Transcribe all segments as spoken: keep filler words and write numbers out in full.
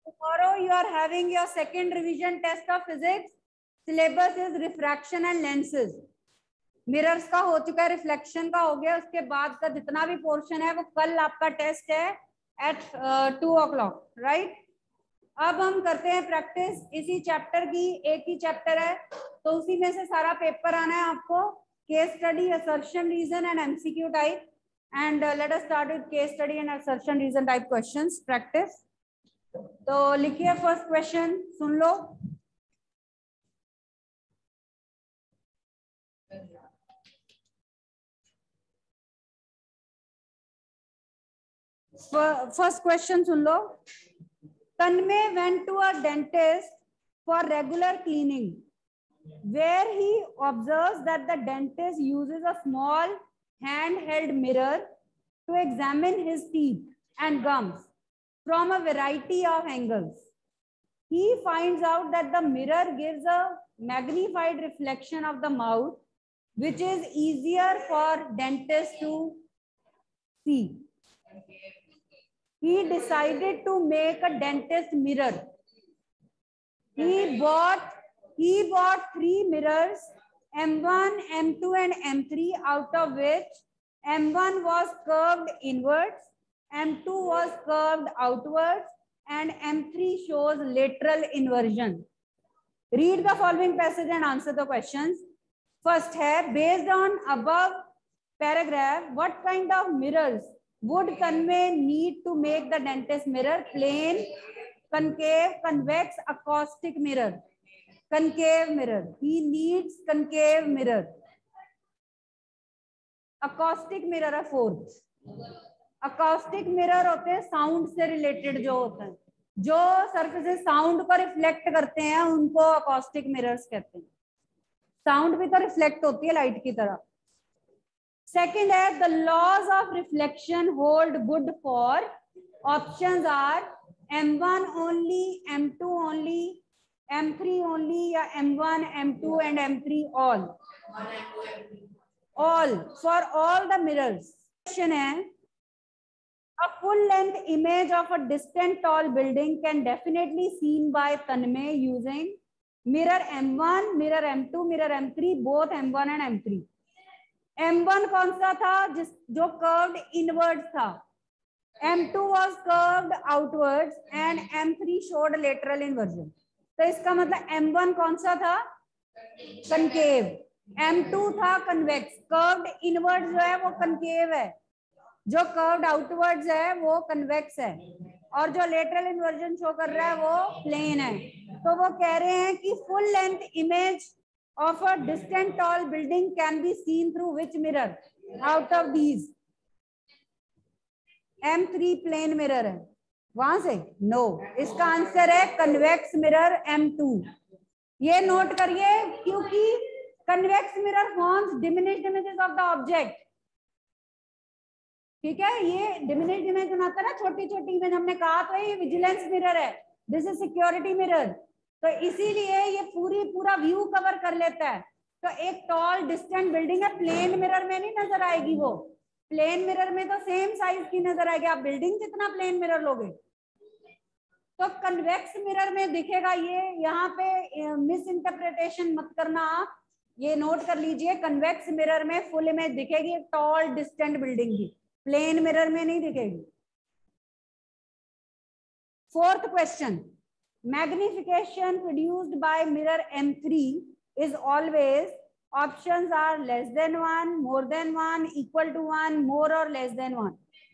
tomorrow you are having your second revision test of physics. Syllabus is refraction and lenses. Mirrors का हो चुका है, reflection का हो गया, उसके बाद का जितना भी पोर्शन है वो कल आपका टेस्ट है at two o'clock, right. अब हम करते हैं प्रैक्टिस इसी चैप्टर की, एक ही चैप्टर है तो उसी में से सारा पेपर आना है आपको, case study, assertion, reason and MCQ type. And let us start with case study and assertion reason type questions practice. तो लिखिए फर्स्ट क्वेश्चन, सुन लो। फर्स्ट क्वेश्चन सुन लो। Tanmay went to a dentist for regular cleaning, where he observes that the dentist uses a small handheld mirror to examine his teeth and gums from a variety of angles. He finds out that the mirror gives a magnified reflection of the mouth, which is easier for dentists to see. He decided to make a dentist mirror. He bought, he bought three mirrors, M one, M two, and M three, out of which M one was curved inwards, M two was curved outwards, and M three shows lateral inversion. Read the following passage and answer the questions. First है, based on above paragraph, what kind of mirrors would Tanmay need to make the dentist mirror? Plane, concave, convex, acoustic mirror. Concave mirror. He needs concave mirror. Acoustic mirror है fourth. Acoustic mirror होते हैं sound से related, जो होता है जो surfaces sound को reflect करते हैं उनको अकॉस्टिक मिरर्स कहते हैं। साउंड भी तो रिफ्लेक्ट होती है लाइट की तरह। Second है, the laws of reflection hold good for, options are M one only, M two only, M three only, या M one, M two and M three all. All, for all the mirrors. Question है, a full length image of a distant tall building can definitely seen by Tanmay using mirror M one, mirror M two, mirror M three, both M one and M three. M one कौन सा था? जिस जो curved inwards था। M two was curved outwards and M three showed lateral inversion. तो इसका मतलब M one कौन सा था? concave. M two था convex. curved inwards जो है वो concave है, जो curved outwards है वो convex है, और जो lateral inversion शो कर रहा है वो plane है। तो वो कह रहे हैं कि full length image of a distant tall building can be seen through which mirror out of these? M three plane mirror है वहां से? नो, इसका आंसर है कन्वेक्स मिरर M two. ये नोट करिए क्योंकि convex mirror forms diminished images of the object. ठीक है, ये डिमिनिश्ड इमेज बनाता है ना, छोटी छोटी इमेज। हमने कहा तो ये विजिलेंस मिरर है, दिस इज सिक्योरिटी मिरर। तो इसीलिए ये पूरी पूरा व्यू कवर कर लेता है। तो एक टॉल डिस्टेंट बिल्डिंग है, प्लेन मिरर में नहीं नजर आएगी वो। प्लेन मिरर में तो सेम साइज की नजर आएगी, आप बिल्डिंग जितना प्लेन मिरर लोगे। तो कन्वेक्स मिरर में दिखेगा ये। यहाँ पे मिस इंटरप्रिटेशन मत करना आप, ये नोट कर लीजिए। कन्वेक्स मिरर में फुल इमेज दिखेगी एक टॉल डिस्टेंट बिल्डिंग की, प्लेन मिरर में नहीं दिखेगी। Fourth question, magnification produced by mirror M three is always, options are less than one, more than one, equal to one, more or less than one?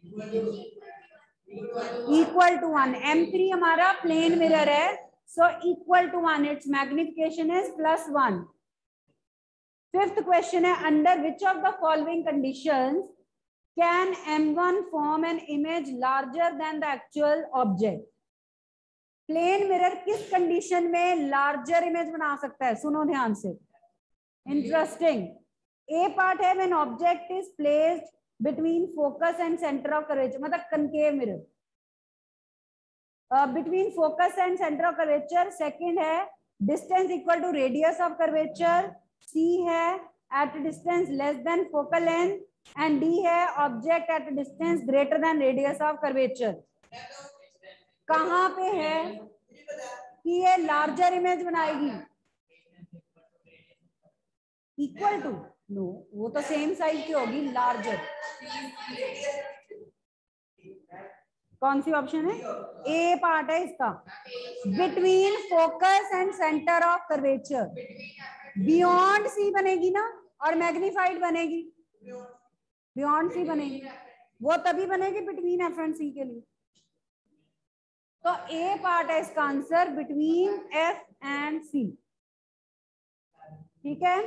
Equal to one. M three हमारा plane mirror है, so equal to one. Its magnification is plus one. Fifth question है, under which of the following conditions can M one form an image larger than the actual object? Plane mirror किस condition में larger image बना सकता है? सुनो ध्यान से, interesting. A part है when object is placed between focus and centre of curvature, मतलब concave mirror, between focus and centre of curvature. Second है distance equal to radius of curvature. C है at distance less than focal length, and D है object at distance greater than radius of curvature. कहाँ पे है कि ये larger image बनाएगी? Equal to, no, वो तो सेम साइज की होगी, लार्जर। कौन सी ऑप्शन है? ए पार्ट है इसका, between focus and centre of curvature. Beyond C बनेगी ना, और मैग्नीफाइड बनेगी, बियॉन्ड सी बनेगी, वो तभी बनेगी बिटवीन एफ एंड सी के लिए। तो ए पार्ट है इसका answer, between F and C. ठीक है,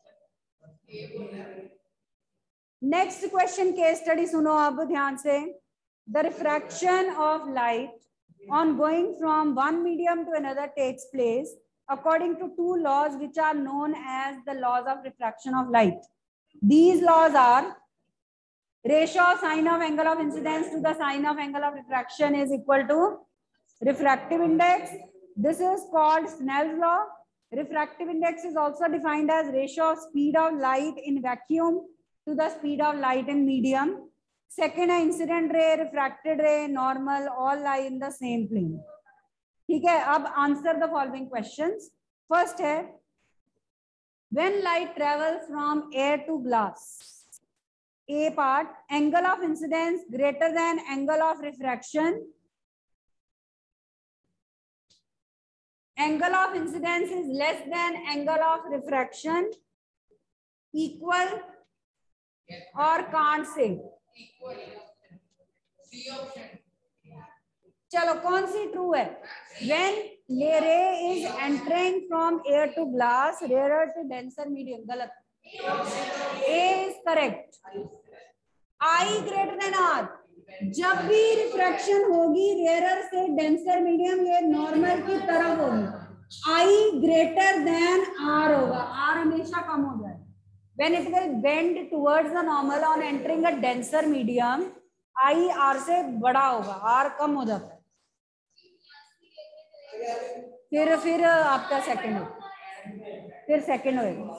नेक्स्ट क्वेश्चन केस स्टडी सुनो अब ध्यान से। The refraction of light on going from one medium to another takes place according to two laws which are known as the laws of refraction of light. These laws are ratio of sine of angle of incidence to the sine of angle of refraction is equal to refractive index. This is called Snell's law. Refractive index is also defined as ratio of speed of light in vacuum to the speed of light in medium. Second है incident ray, refracted ray, normal, all lie in the same plane. ठीक है, अब answer the following questions. First है, when light travels from air to glass, A part, angle of incidence greater than angle of refraction, angle of incidence is less than angle of refraction, equal और can't say. चलो कौन सी true है? When ray is entering from air to glass, rarer to denser medium, गलत। A is correct. I greater than R, जब भी refraction होगी rare से डेंसर मीडियम, ये नॉर्मल की तरफ होगी। I ग्रेटर देन R होगा, R हमेशा कम हो जाए। When it will bend towards the normal on entering a denser medium, I R से बड़ा होगा, R कम हो जाता है। फिर फिर आपका सेकंड हो, फिर सेकंड होएगा।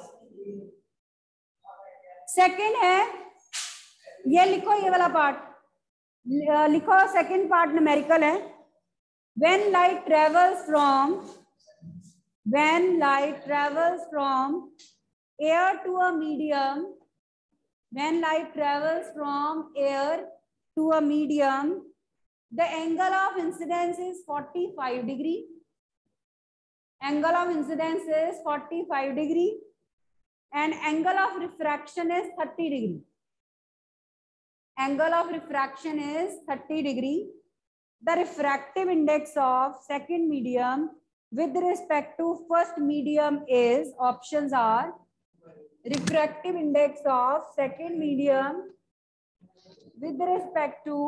सेकंड है, ये लिखो, ये वाला पार्ट लिखो, सेकंड पार्ट न्यूमेरिकल है। When light travels from when light travels from air to a medium when light travels from air to a medium, the angle of incidence is forty-five degree. Angle of incidence is forty-five degree and angle of refraction is thirty degree. Angle of refraction is thirty degree. The refractive index of second medium with respect to first medium is, options are, refractive index of second medium with respect to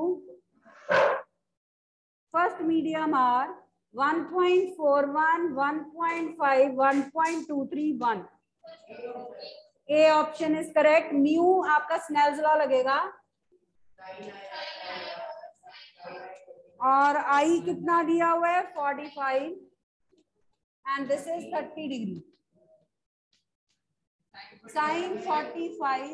first medium are one point four one, one point five, one point two three one. A option is correct. Mu आपका Snell's law लगेगा, और I कितना दिया हुआ है? forty-five, and this is thirty degree. Sin forty-five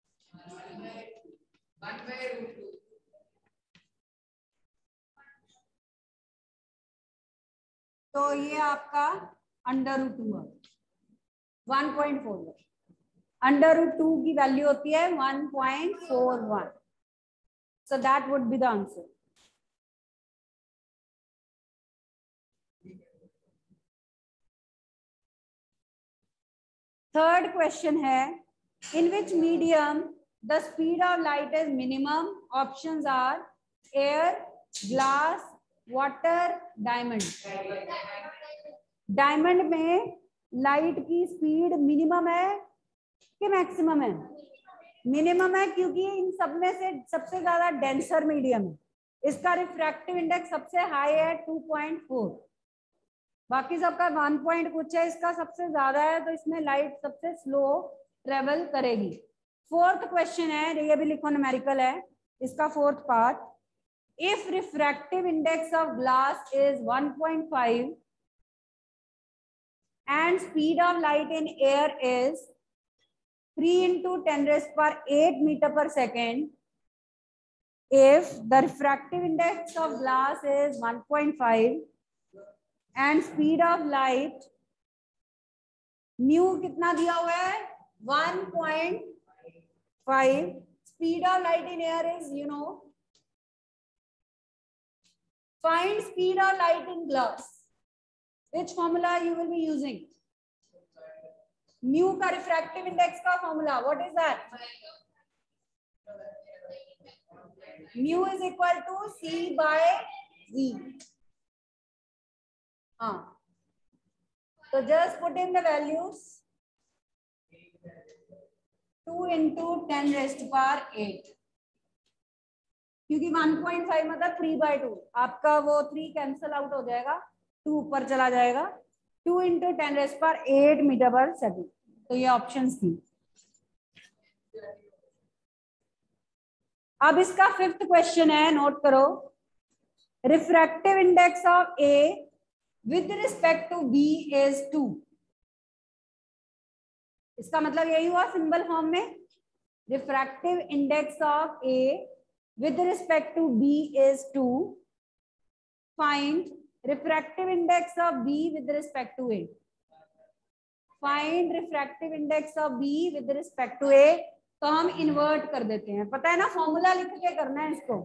तो ये आपका अंडर रूट टू है, one point four one. Under root two की वैल्यू होती है one point four one, so that would be the answer. Third question है, in which medium the speed of light is minimum? Options are air, glass, water, diamond. Diamond में light की speed minimum है कि maximum है? Minimum है, क्योंकि इन सब में से सबसे ज्यादा डेंसर मीडियम है। इसका रिफ्रैक्टिव इंडेक्स सबसे हाई है टू पॉइंट फोर, बाकी सबका वन पॉइंट कुछ है, इसका सबसे ज्यादा है, तो इसमें लाइट सबसे स्लो ट्रेवल करेगी। फोर्थ क्वेश्चन है, ये भी लिखो, न्यूमेरिकल है इसका fourth part. If refractive index of glass is one point five and speed of light in air is three into ten raised per eight meter per second, if the refractive index of glass is one point five and speed of light mu कितना दिया हुआ है one point five, speed of light in air is, you know, find speed of light in glass. Which formula you will be using? Mu का refractive index का formula, what is that? Mu is equal to C by Z. हाँ, so just put in the values. Two into ten raised power eight, क्योंकि one point five मतलब three by two, आपका वो three cancel out हो जाएगा, to ऊपर चला जाएगा, two into ten raised power eight metre पर सेकेंड। तो ये ऑप्शंस थी। अब इसका फिफ्थ क्वेश्चन है, नोट करो। Refractive index of A with respect to B is two. इसका मतलब यही हुआ सिंबल फॉर्म में, refractive index of A with respect to B is two, find refractive index of B with respect to A, find refractive index of B with respect to A. तो हम invert कर देते हैं, पता है ना, formula लिख के करना है इसको।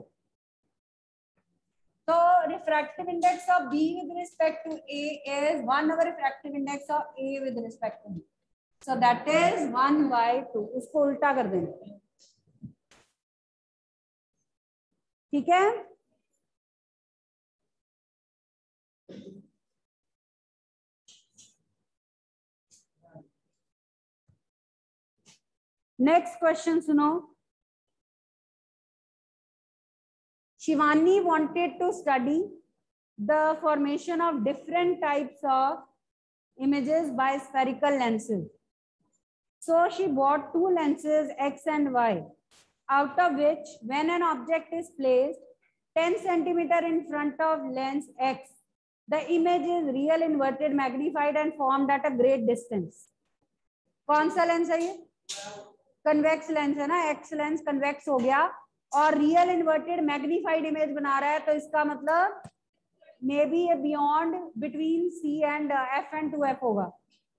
तो refractive index of B with respect to A is one over refractive index of A with respect to B, so that is one by two. उसको उल्टा कर देंगे, ठीक है। नेक्स्ट क्वेश्चन सुनो। Shivani wanted to study the formation of different types of images by spherical lenses. So she bought two lenses X and Y, out of which when an object is placed ten centimeter in front of lens X, the image is real inverted magnified and formed at a great distance. कौन सा lens है ये? Convex lens है ना, x lens convex हो गया और real inverted magnified image बना रहा है, तो इसका मतलब मे बी ये beyond between C and F and two F होगा।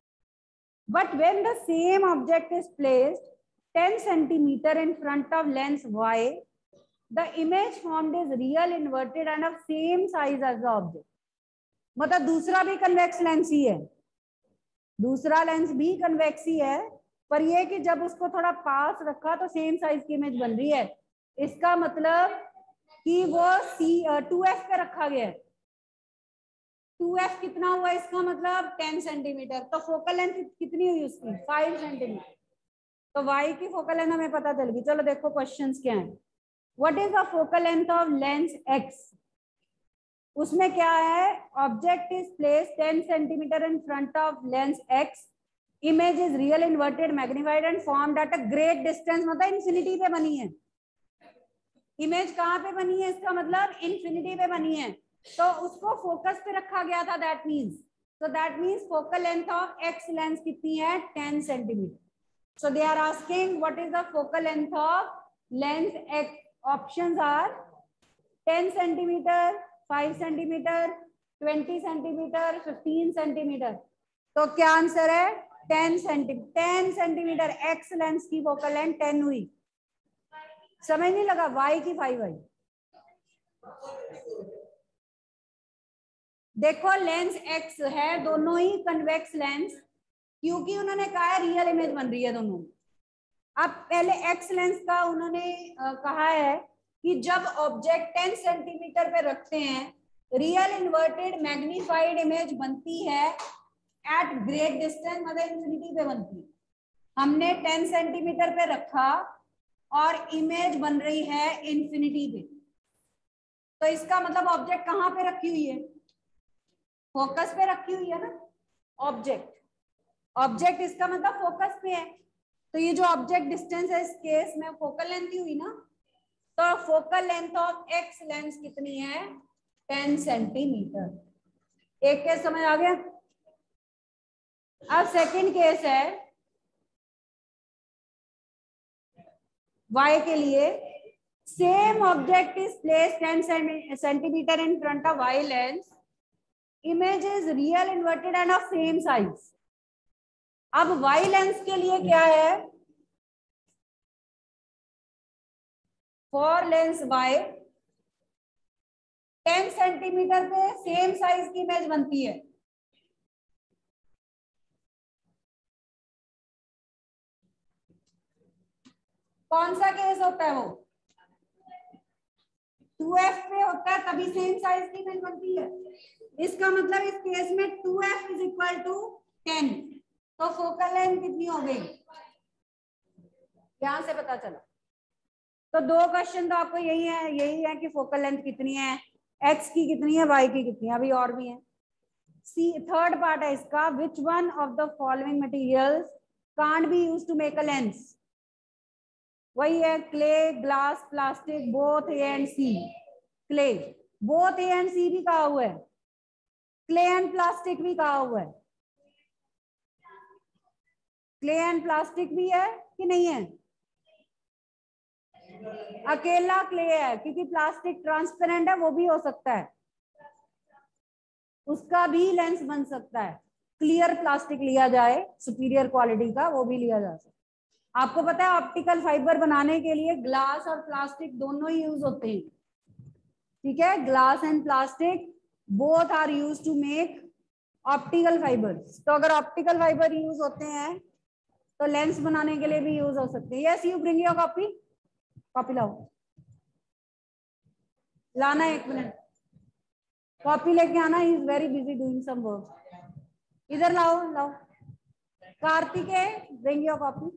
But when the same object is placed ten centimeter in front of lens Y, the image formed is real inverted and of same size as the object. मतलब दूसरा भी convex lens ही है, दूसरा lens भी convex ही है, पर ये कि जब उसको थोड़ा पास रखा तो सेम साइज की इमेज बन रही है। इसका मतलब कि वो सी टू एफ पे रखा गया है। टू एफ कितना हुआ इसका मतलब टेन सेंटीमीटर, तो फोकल लेंथ कितनी हुई उसकी फाइव सेंटीमीटर। तो y की फोकल लेंथ हमें पता चल गई। चलो देखो क्वेश्चंस क्या है। What is the focal length of lens x? उसमें क्या है, object is placed ten centimetre in front of lens x, image is real inverted magnified and formed at a great distance, मतलब इन्फिनिटी पे बनी है। Image कहाँ पे बनी है, इसका मतलब इन्फिनिटी पे बनी है, तो उसको फोकस पे रखा गया था। That means so that means focal length of X lens कितनी है, ten centimetre. So they are asking what is the focal length of lens X. Options are ten centimetre, five centimetre, twenty centimetre, fifteen centimetre. तो क्या answer है, ten centimetre. Ten centimetre X lens की focal length ten हुई। समझ नहीं लगा, Y की five आई। देखो लेंस एक्स है, दोनों ही कन्वेक्स लेंस, क्योंकि उन्होंने कहा है रियल इमेज बन रही है दोनों। अब पहले एक्स लेंस का उन्होंने कहा है कि जब ऑब्जेक्ट टेन सेंटीमीटर पे रखते हैं, रियल इन्वर्टेड मैग्निफाइड इमेज बनती है एट ग्रेट डिस्टेंस, मतलब इन्फिनिटी पे बनती है। हमने टेन सेंटीमीटर पे रखा और इमेज बन रही है इन्फिनिटी पे, तो इसका मतलब ऑब्जेक्ट कहाँ पे रखी हुई है, फोकस पे रखी हुई है ना। ऑब्जेक्ट ऑब्जेक्ट इसका मतलब फोकस पे है, तो ये जो ऑब्जेक्ट डिस्टेंस है इस केस में फोकल लेंथ ही हुई ना। तो focal length of X lens कितनी है, टेन सेंटीमीटर। एक केस समझ आ गया। अब सेकंड केस है y के लिए। Same object is placed ten centimeter in front of Y lens. Image is real, inverted and of same size. अब Y lens के लिए क्या है? For lens Y ten centimetre पे सेम साइज की इमेज बनती है. कौन सा केस होता है? वो टू एफ पे होता है, तभी सेम साइज की इमेज बनती है. इसका मतलब इस केस में two F is equal to ten. तो फोकल लेंथ कितनी हो गई? यहां से पता चला. तो दो क्वेश्चन तो आपको यही है, यही है कि फोकल लेंथ कितनी है, एक्स की कितनी है, वाई की कितनी है. अभी और भी है. सी थर्ड पार्ट है इसका. Which one of the following materials can't be used to make a lens? वही है, clay, glass, plastic, both A and C. Clay, both A and C भी कहा हुआ है, क्ले एंड प्लास्टिक भी कहा हुआ है. क्ले एंड प्लास्टिक भी है कि नहीं है? अकेला क्ले है, क्योंकि प्लास्टिक ट्रांसपेरेंट है, वो भी हो सकता है, उसका भी लेंस बन सकता है. क्लियर प्लास्टिक लिया जाए सुपीरियर क्वालिटी का, वो भी लिया जा सकता है. आपको पता है ऑप्टिकल फाइबर बनाने के लिए ग्लास और प्लास्टिक दोनों ही यूज होते हैं. ठीक है, glass and plastic both are use to make optical fibres. तो अगर ऑप्टिकल फाइबर यूज होते हैं तो लेंस बनाने के लिए भी यूज हो सकते हैं. Yes, you bring your copy. Copy लाओ, लाना एक मिनट. कॉपी लेके आना. He is very busy doing some work. इधर लाओ, लाओ. Kartikeya, bring your copy.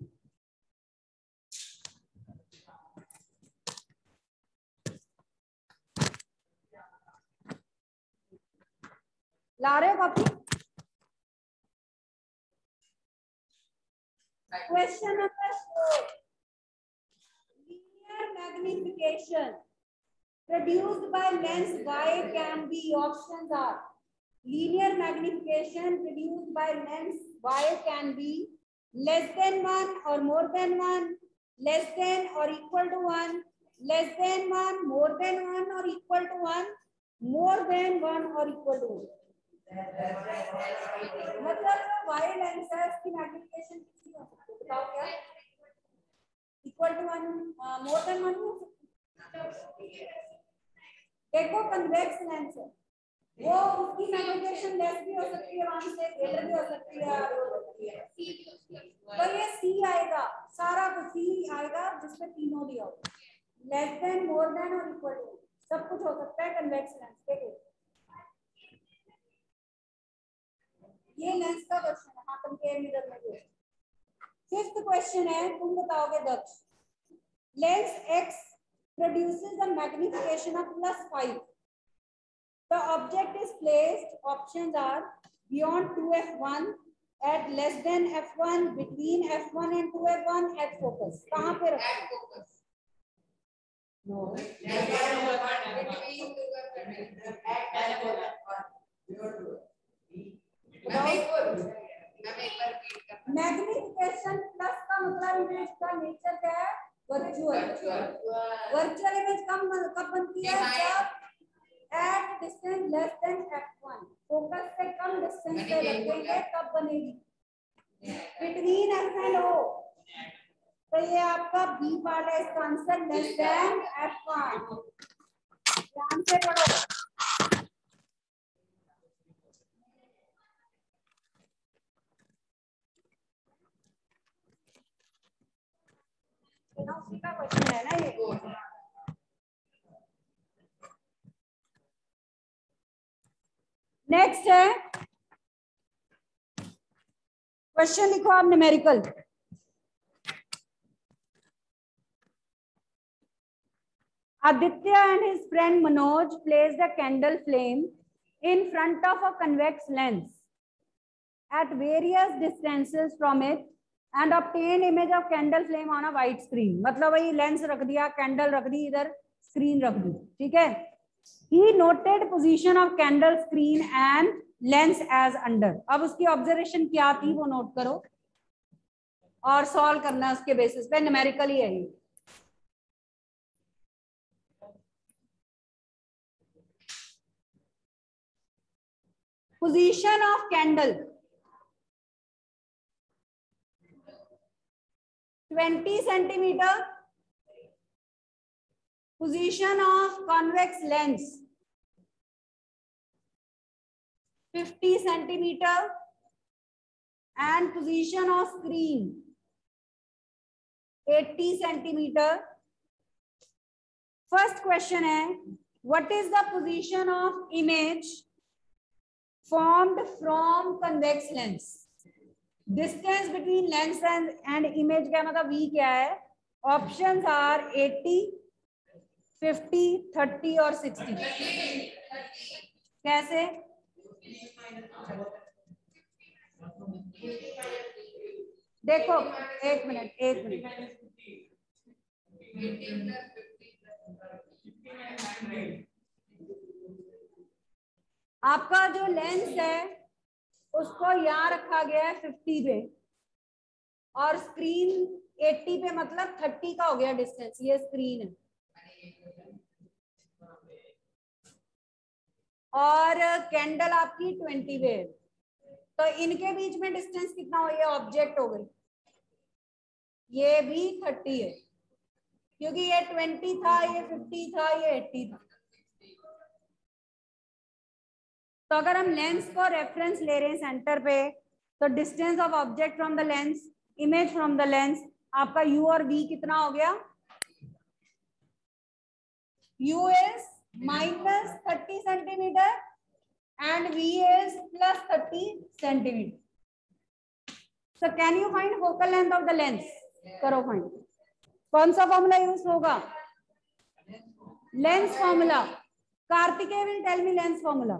ला रहे हो copy? Question number four. Linear magnification produced by lens Y can be, options are linear magnification produced by lens Y can be less than one or more than one, less than or equal to one, less than one, more than one or equal to one, more than one or equal to one. मतलब Y lens है, इसकी magnification कितनी हो सकती है? बताओ क्या? Equal to one, more than one हो सकती है. देखो कन्वेक्स लेंस है, वो उसकी मैग्निफिकेशन लेस भी हो सकती है, वन से ग्रेटर भी हो सकती है. तो ये सी आएगा, सारा कुछ सी आएगा जिसमें तीनों दिया होगा. लेस देन, मोर देन और इक्वल टू, सब कुछ हो सकता है कन्वेक्स लेंस. देखो ये लेंस का क्वेश्चन है. हाँ, कंपेयर मिरर में भी. फिफ्थ क्वेश्चन है, तुम बताओगे Daksh. Lens X produces a magnification of plus five. The object is placed, options are beyond two F one, at less than F one, between F one and two F one, at focus. कहाँ पे रखें? No. Magnification plus का मतलब image का nature क्या है? Virtual. Virtual image कब कब बनती है? जब at distance less than F one, focus से कम डिस्टेंस पे रखेंगे तब बनेगी. बिटवीन एफ एंड ओ, तो ये आपका बी पार्ट है. इसका answer less than F one. ध्यान से पढ़ो. उसी का क्वेश्चन है ना ये. नेक्स्ट है क्वेश्चन, लिखो आप numerical. Aditya and his friend Manoj placed a candle flame in front of a convex lens at various distances from it and obtained image of candle flame on a white screen. मतलब वही lens रख दिया, candle रख दी, इधर screen रख दी. ठीक है. He noted position of candle screen and lens as under. अब उसकी ऑब्जर्वेशन क्या थी वो नोट करो और सॉल्व करना है उसके बेसिस पे. न्यूमेरिकल ही है ये. Position of candle twenty centimeter. Position of convex lens fifty centimeter. And position of screen eighty centimeter. First question है, what is the position of image formed from convex lens? Distance between lens and, and image का मतलब v क्या है? Options are eighty, fifty, thirty और sixty. कैसे? देखो एक minute एक मिनट आपका जो लेंस है उसको यहाँ रखा गया है फिफ्टी पे और स्क्रीन एट्टी पे, मतलब थर्टी का हो गया डिस्टेंस। ये स्क्रीन है और कैंडल आपकी ट्वेंटी पे है, तो इनके बीच में डिस्टेंस कितना हो? ये ऑब्जेक्ट हो गई, ये भी थर्टी है क्योंकि ये ट्वेंटी था, ये फिफ्टी था, ये एट्टी था। तो अगर हम लेंस को रेफरेंस ले रहे हैं सेंटर पे, तो distance of object from the lens, image from the lens, आपका u और v कितना हो गया? u is minus thirty centimeter and v is plus thirty centimeter. So can you find focal length of the lens? करो find. कौन सा formula use होगा? Lens formula. Kartikeya will tell me lens formula.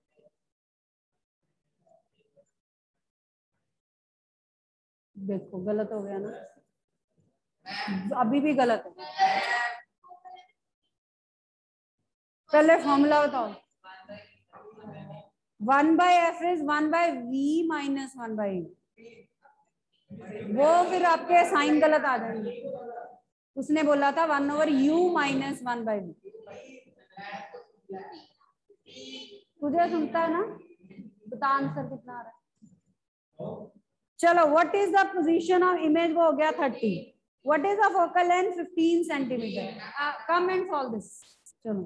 देखो गलत हो गया ना, अभी भी गलत है। पहले फॉर्मूला बताओ। One by F is one by V minus one by, वो फिर आपके साइन गलत आ जाएंगे। उसने बोला था one over U minus one by V. तुझे सुनता है ना? बता आंसर कितना आ रहा है। चलो, what is the position of image? वो हो गया thirty. What is the focal length? Fifteen centimetre. Come and solve this. चलो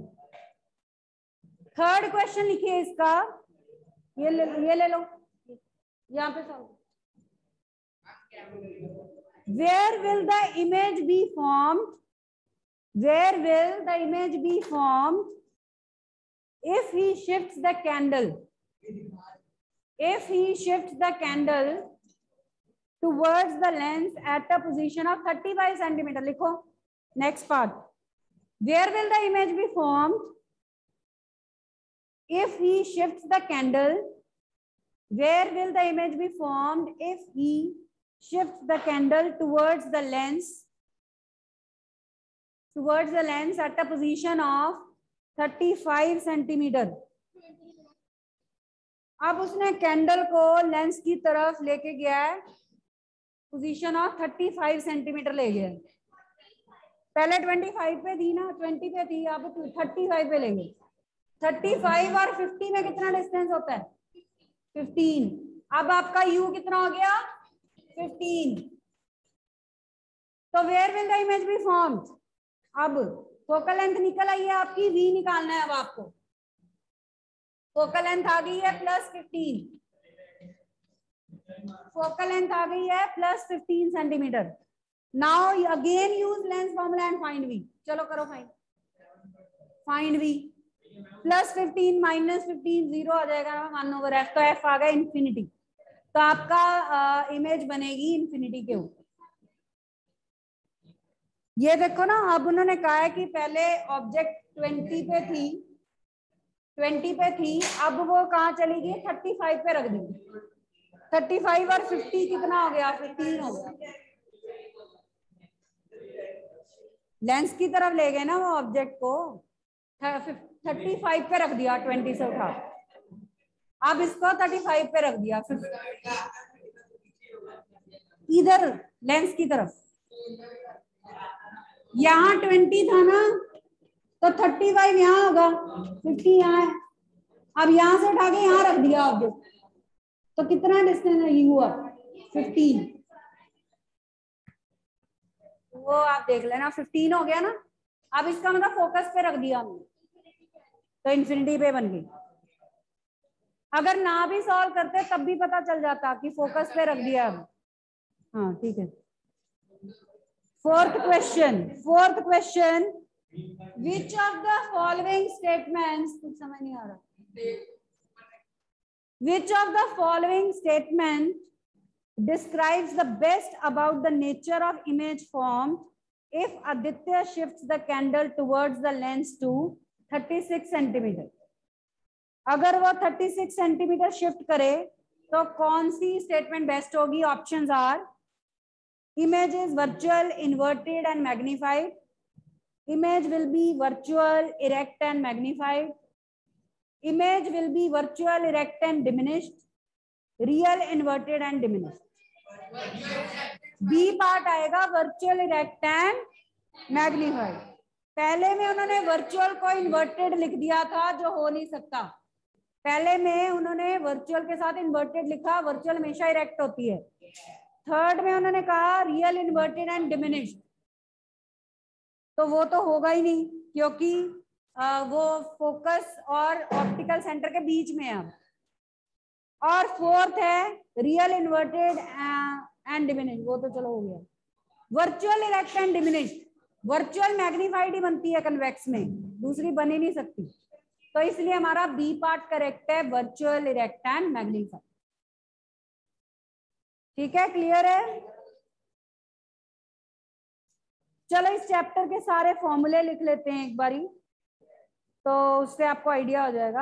थर्ड क्वेश्चन लिखिए इसका। ये ले ये ले लो, यहाँ पे solve. Where will the image be formed? Where will the image be formed if he shifts the candle? If he shifts the candle towards the lens at a position of thirty-five centimeter. लिखो next part. Where will the image be formed if he shifts the candle? Where will the image be formed if he shifts the candle towards the lens, towards the lens at a position of thirty-five centimeter? अब उसने candle को lens की तरफ लेके गया है, position of पैंतीस centimetre ले गया। पहले पच्चीस पे थी ना, बीस पे थी, अब पैंतीस पे ले गए। पैंतीस और पचास में कितना डिस्टेंस होता है? पंद्रह। अब आपका u कितना हो गया? फिफ्टीन। तो where will the image be formed? अब फोकल लेंथ निकल आई है आपकी, v निकालना है अब आपको। फोकल लेंथ आ गई है प्लस फिफ्टीन, फोकल लेंथ आ गई है plus fifteen centimetre. Now again use lens formula and find v। चलो करो find find v। Plus fifteen minus fifteen zero आ जाएगा ना, वन ओवर एफ। तो एफ आ गया इंफिनिटी, तो आपका इमेज uh, बनेगी इंफिनिटी के ऊपर। ये देखो ना, अब उन्होंने कहा है कि पहले ऑब्जेक्ट ट्वेंटी पे थी, ट्वेंटी पे थी, अब वो कहाँ चली गई? थर्टी फाइव पे रख दी। थर्टी फाइव और फिफ्टी कितना हो गया? फिफ्टीन हो गया। लेंस की तरफ ले गए ना वो ऑब्जेक्ट को, थर्टी फाइव पे रख दिया, ट्वेंटी से उठा। अब इसको पैंतीस पे रख दिया, इधर लेंस की तरफ। यहाँ बीस था ना, तो पैंतीस यहाँ होगा, पचास यहाँ है। अब यहां से उठा के यहाँ रख दिया ऑब्जेक्ट, तो कितना डिस्टेंस ये हुआ फिफ्टीन, वो आप देख लेना फिफ्टीन हो गया ना। अब इसका मतलब फोकस पे रख दिया हमने, तो इन्फिनिटी पे बन गई। अगर ना भी सॉल्व करते तब भी पता चल जाता कि फोकस पे रख दिया। हाँ ठीक है। Fourth question, fourth question, which of the following statements, कुछ समझ नहीं आ रहा, which of the following statement describes the best about the nature of image formed if Aditya shifts the candle towards the lens to thirty-six centimeter. अगर वो thirty-six centimetre shift करे तो कौन सी स्टेटमेंट बेस्ट होगी? Options are, image is virtual, inverted and magnified, image will be virtual, erect and magnified, image will be virtual, erect and diminished, real, inverted and diminished. B part आएगा virtual, erect and magnified. पहले में उन्होंने virtual को inverted लिख दिया था, जो हो नहीं सकता। पहले में उन्होंने वर्चुअल के साथ इन्वर्टेड लिखा, वर्चुअल हमेशा इरेक्ट होती है। थर्ड में उन्होंने कहा रियल, इन्वर्टेड एंड डिमिनिश्ड, तो वो तो होगा ही नहीं क्योंकि आ, वो फोकस और ऑप्टिकल सेंटर के बीच में है। और फोर्थ है रियल, इन्वर्टेड एंड डिमिनिश्ड, वो तो चलो हो गया। Virtual, erect and diminished, virtual magnified ही बनती है कन्वेक्स में, दूसरी बन ही नहीं सकती, तो इसलिए हमारा बी पार्ट करेक्ट है, वर्चुअल, इरेक्ट एंड मैग्नीफाइड। ठीक है, क्लियर है? चलो इस चैप्टर के सारे फॉर्मूले लिख लेते हैं एक बारी, तो उससे आपको आइडिया हो जाएगा।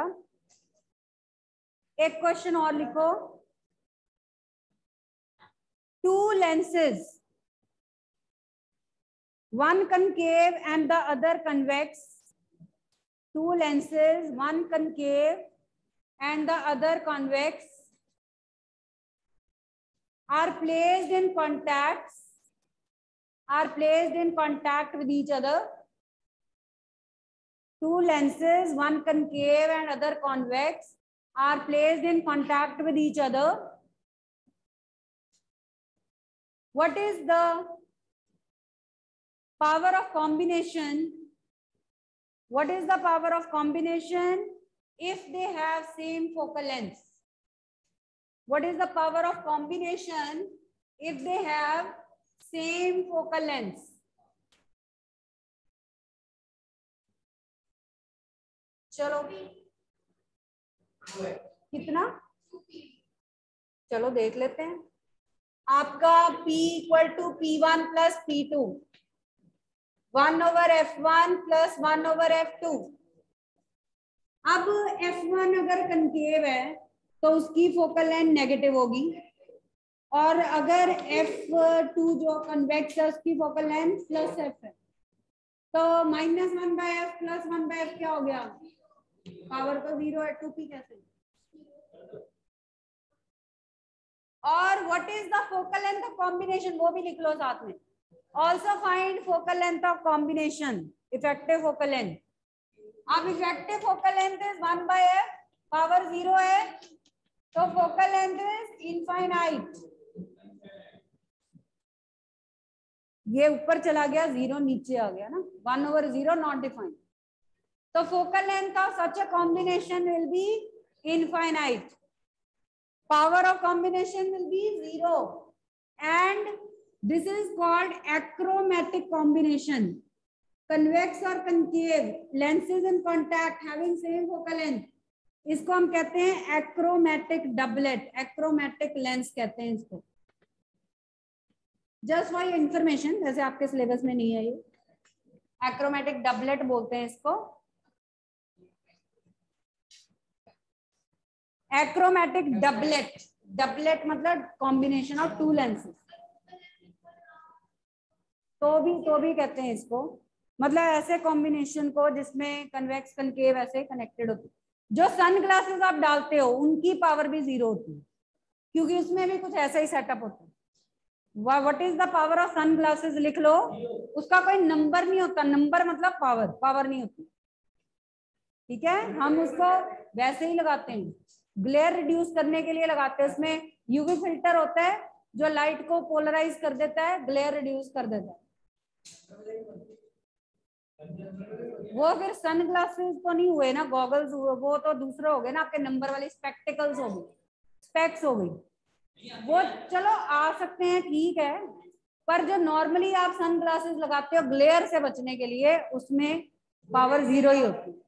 एक क्वेश्चन और लिखो, two lenses, one concave and the other convex, two lenses, one concave and the other convex, are placed in contacts, are placed in contact with each other. Two lenses, one concave and other convex, are placed in contact with each other. What is the power of combination? What is the power of combination if they have same focal length? What is the power of combination if they have same focal length? चलो कितना, चलो देख लेते हैं। आपका P equal to P one plus P two, one over F one plus one over F two. अब F one अगर concave है तो उसकी फोकल लेंथ नेगेटिव होगी, और अगर एफ टू जो कन्वेक्स है उसकी फोकल लेंथ प्लस एफ है, तो minus one by F plus one by F क्या हो गया? पावर तो जीरो है, टू पी कैसे? और what is the focal length of combination, वो भी लिख लो साथ में। Also find focal length of combination, effective focal length. अब effective focal length is one by f, power zero है, तो focal length is infinite. ये ऊपर चला गया, जीरो नीचे आ गया ना, one over zero not defined. तो focal length of such a combination will be infinite. Power of combination will be zero, and this is called achromatic combination. Convex or concave lenses in contact having same focal length, इसको हम कहते हैं achromatic doublet, achromatic lens कहते हैं इसको। Just for your information, वैसे आपके syllabus में नहीं है ये, achromatic doublet बोलते हैं इसको। Achromatic doublet, doublet मतलब combination of two lenses, तो भी तो भी कहते हैं इसको, मतलब ऐसे कॉम्बिनेशन को जिसमें कन्वेक्स कनकेव ऐसे कनेक्टेड होती है। जो सन ग्लासेस आप डालते हो उनकी पावर भी जीरो होती है, क्योंकि उसमें भी कुछ ऐसा ही सेटअप होता है। What is the power of sunglasses लिख लो, उसका कोई नंबर नहीं होता, नंबर मतलब पावर, पावर नहीं होती। ठीक है, हम उसको वैसे ही लगाते हैं, ग्लेयर रिड्यूस करने के लिए लगाते हैं। उसमें यूवी फिल्टर होता है जो लाइट को पोलराइज कर देता है, ग्लेयर रिड्यूस कर देता है। वो फिर सन ग्लासेस तो नहीं हुए ना, गॉगल्स हुए, वो तो दूसरे हो गए ना, आपके नंबर वाली स्पेक्टिकल्स हो गई, स्पेक्स हो गई, वो चलो आ सकते हैं, ठीक है, पर जो नॉर्मली आप सन ग्लासेस लगाते हो ग्लेयर से बचने के लिए, उसमें पावर जीरो ही होती है।